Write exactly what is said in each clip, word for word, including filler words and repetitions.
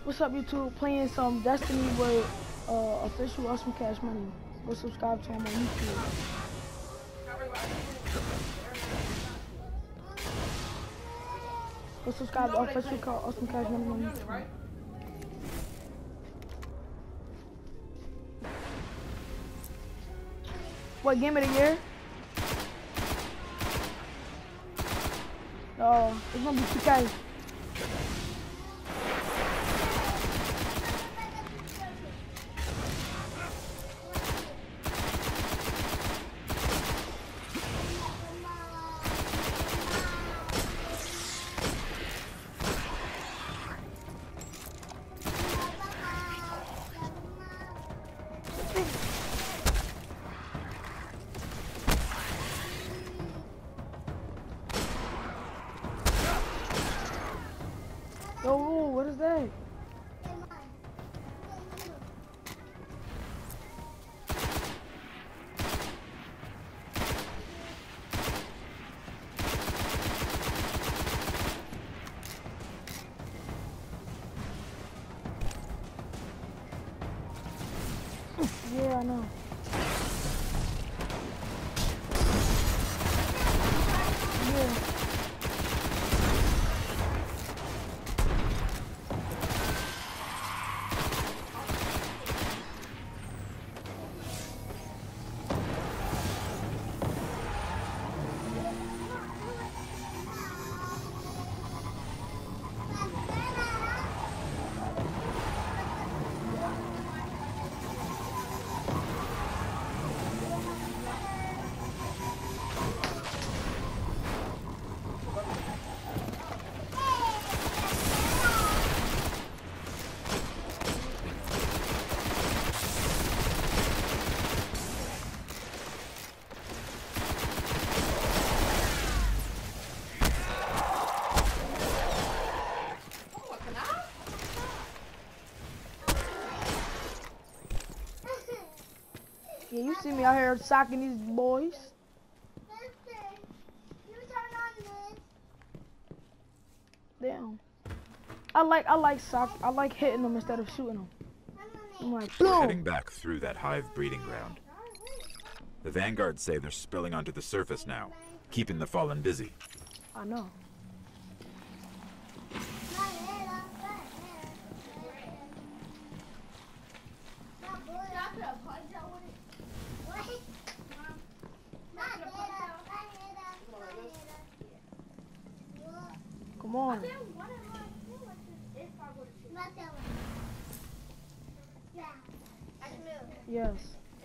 What's up, YouTube? Playing some Destiny with uh, official Awesome Cash Money. Go subscribe to him on YouTube. Go subscribe to official Awesome Cash Money on YouTube. What game of the year? Oh, it's gonna be two K. Yo, what is that? Yeah, I know. Yeah. Yeah, you see me out here socking these boys. Damn. I like I like sock. I like hitting them instead of shooting them. I'm like, We're boom. heading back through that hive breeding ground. The Vanguards say they're spilling onto the surface now, keeping the Fallen busy. I know. Come on. Yes.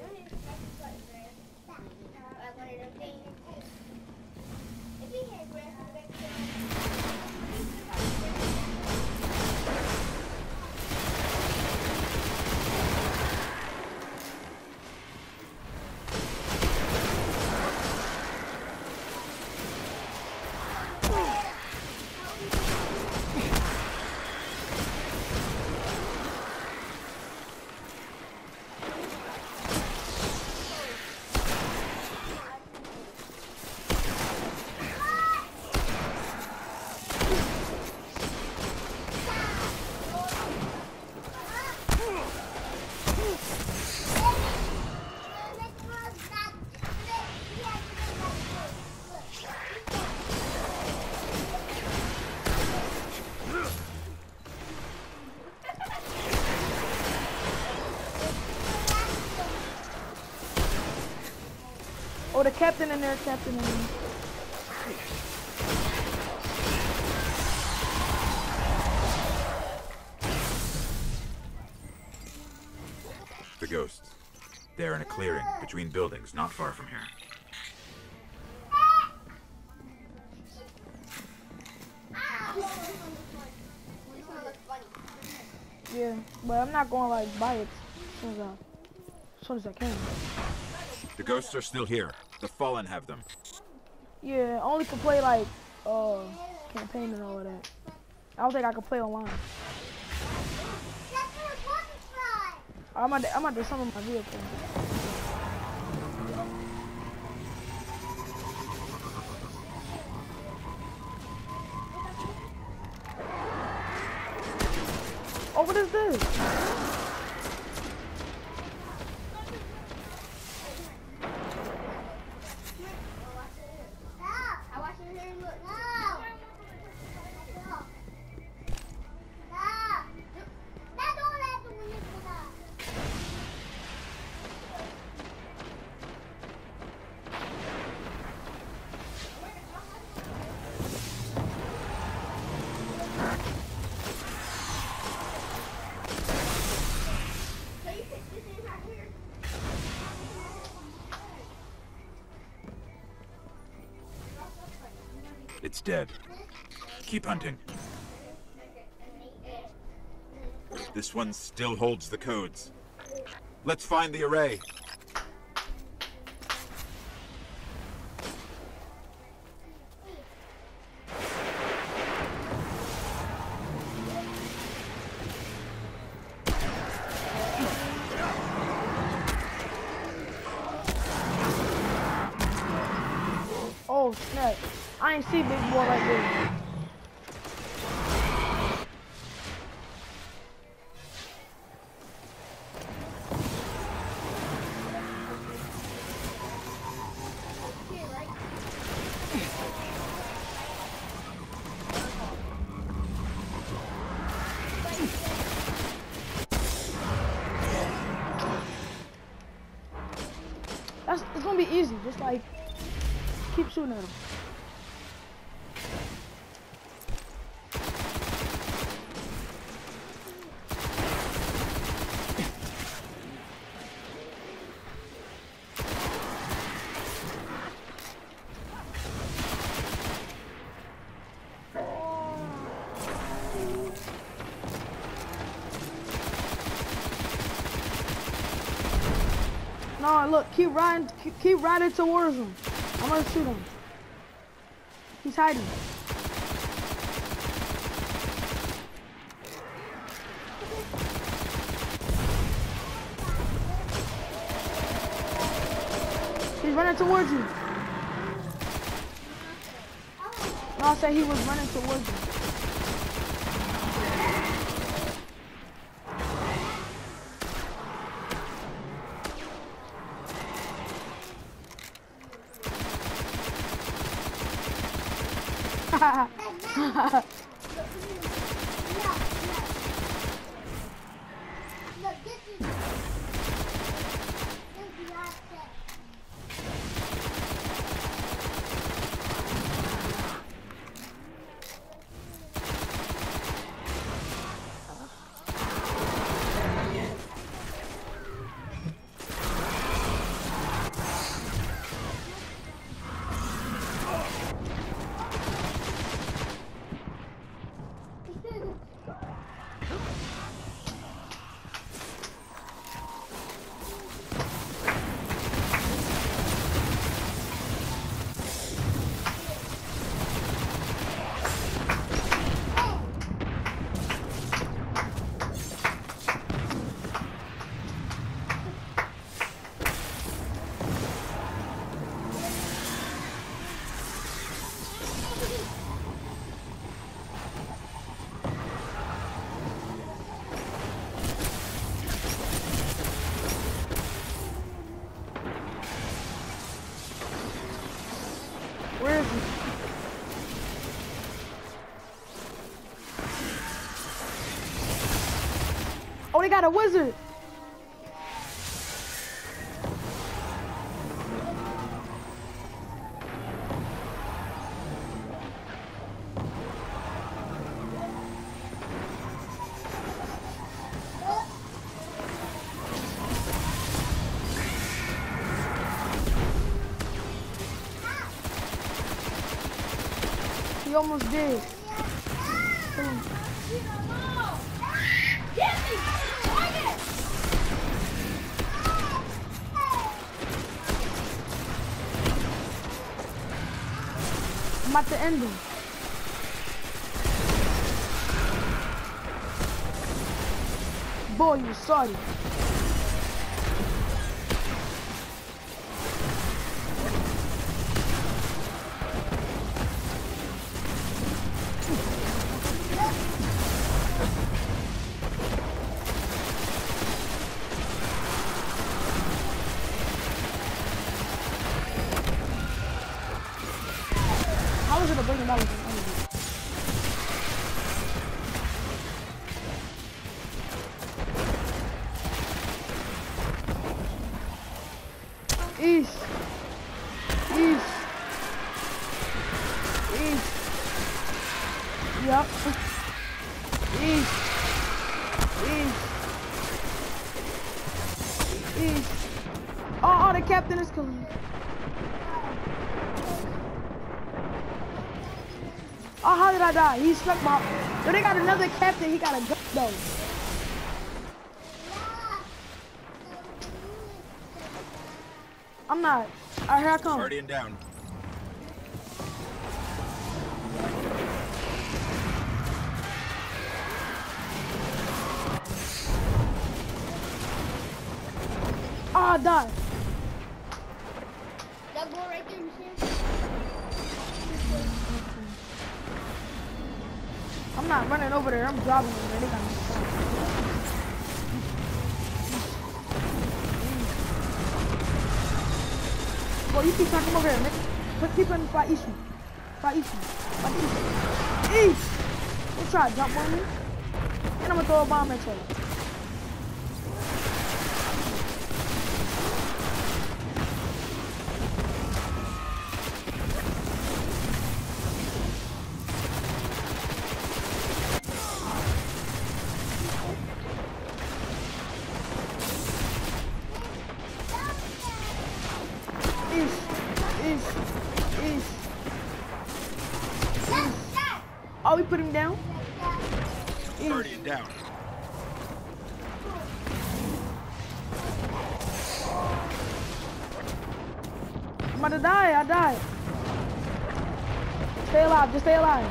Oh, the captain in there, captain in there. The ghosts. They're in a clearing between buildings not far from here. Yeah, but I'm not going like buy it as soon as I, as soon as I can. The ghosts are still here. The Fallen have them. Yeah, only can play like uh campaign and all of that. I don't think I can play online. I'm gonna I'm gonna do some of my vehicle. Over What is this? It's dead. Keep hunting. This one still holds the codes. Let's find the array. Oh snap. I ain't see big boy like this. That's, it's gonna be easy, just like keep shooting at him. No, look, keep riding, keep, keep riding towards him. I'm gonna shoot him. He's hiding. He's running towards you. No, I said he was running towards you. Where is he? Oh, they got a wizard. He almost did. I'm about to end him. Boy, you sorry. East. East. East. Yup. East. East. East. Oh, oh, the captain is coming. Oh, how did I die? He struck my... Yo, they got another captain. He got a gun, though. I'm not. Alright, here I come. Guardian down. Oh, I died. That boy right there, Michelle. I'm not running over there. I'm driving over there. They got me. Boy, you keep trying to come over here, nigga. Put keep in fly east. Fly east. Fly east. East. Don't try to jump on me. And I'm gonna throw a bomb at you. Oh, we put him down? Guardian down. I'm about to die. I died. Stay alive. Just stay alive.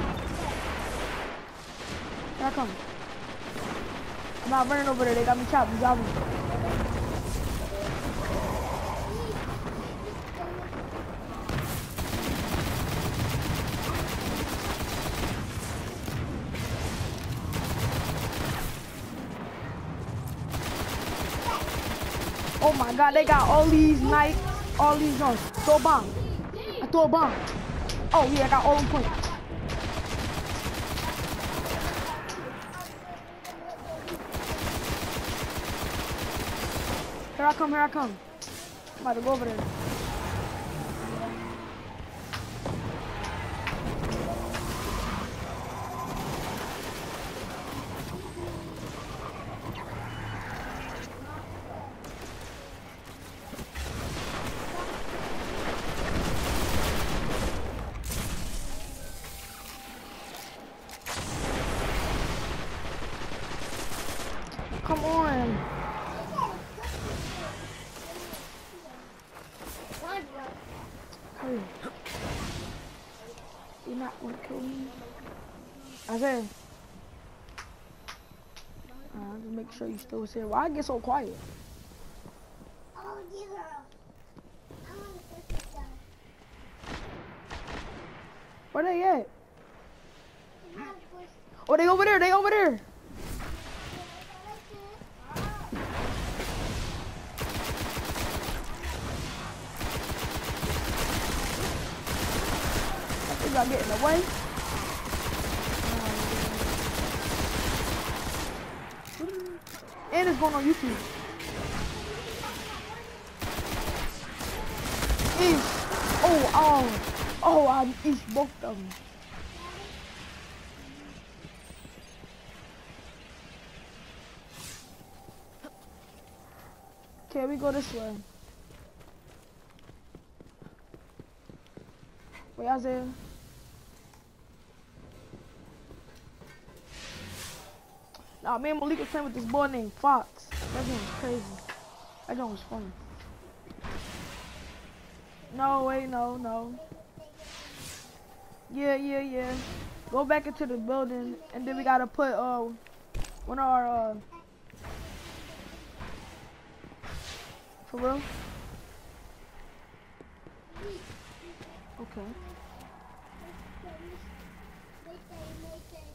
Here I come. I'm not running over there. They got me chopped. You got me. Oh my god, they got all these knights, all these guns. Throw a bomb. I throw a bomb. Oh yeah, I got all them points. Here I come, here I come. I'm about to go over there. Come on. Hurry. You not want to kill me? Isaiah. Uh, just make sure you still here. Why I get so quiet? Oh, yeah. I want to put this down. Where they at? Oh, they over there. They over there. I get in the way. And it's going on YouTube. East. Oh, oh, oh, I east both of them. Okay, we go this way. Wait, Isaiah. Nah, me and Malik was playing with this boy named Fox. That game was crazy. That game was funny. No, wait, no, no. Yeah, yeah, yeah. Go back into the building, and then we gotta put uh one of our uh. For real? Okay.